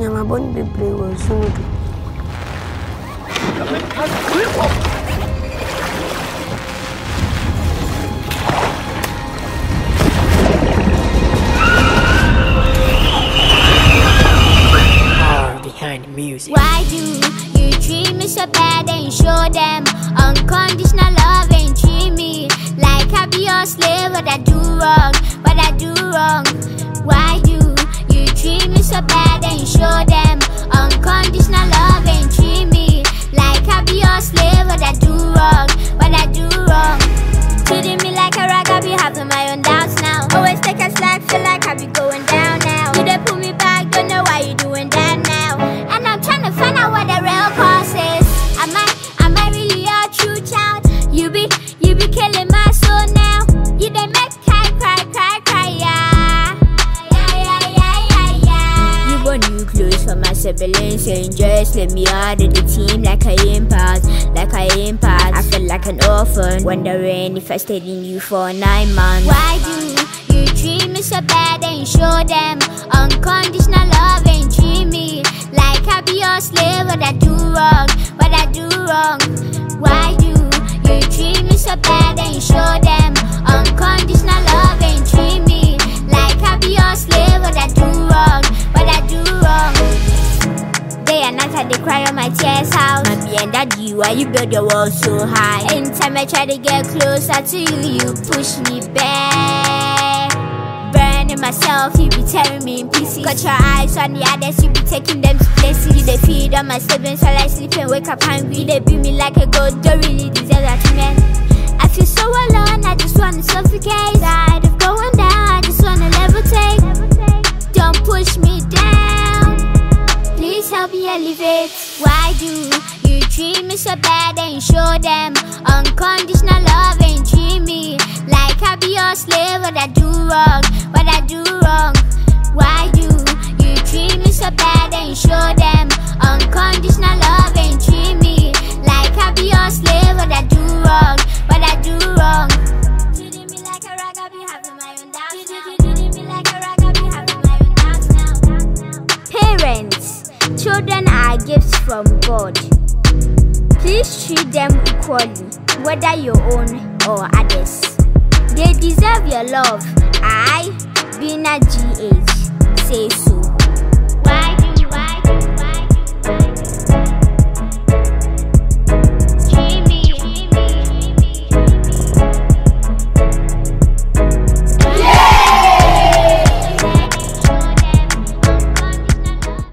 my bone be brave or soon. Behind the music. Why do you treat me so bad and show them unconditional love and treat me like I be your slave? What I do wrong? What I do wrong? Why do you treat me so bad and show them unconditional love and treat me like I be your slave? What I do wrong? What I do wrong? Treating me like a rag, I be having my own doubts now. Always take a slack, feel like I be going down now. You they put me back, don't know why you doing that now. And I'm trying to find out what the real cause is. Am I really your true child? You be killing my soul now. You they make cry, yeah. You want new clothes for my siblings and just let me out of the team like I impact. I feel like an orphan, wondering if I stayed in you for 9 months. Why do you treat me so bad and show them unconditional love and treat me like I be your slave? What I do wrong? What I do wrong? Why do you treat me so bad and show them unconditional love and treat me like I be your slave? What I do wrong? What I do wrong? Day and night I dey cry on my tears out. Mommy and daddy, why you build your wall so high? Anytime I try to get closer to you, you push me back. Burning myself, you be tearing me in pieces. Got your eyes on the others, you be taking them to places. You they feed on my siblings while I sleep and wake up hungry. They beat me like a goat, don't really deserve that man. I feel so alone, I just wanna suffocate. Tired of going down, I just wanna levitate. Don't push me down, please help me elevate. Why do you treat me so bad and show them unconditional love and treat me like I be your slave? What I do wrong? What I do wrong? Why do you treat me so bad and show them unconditional love and treat me like I be your slave? What I do wrong? What I do wrong? Treating me like a rag, I be having my own doubts now. Treating me like a rag, I be having my own doubts now. Parents, children are gifts from God. Please treat them equally, whether your own or others. They deserve your love. I, Bina GH, say so.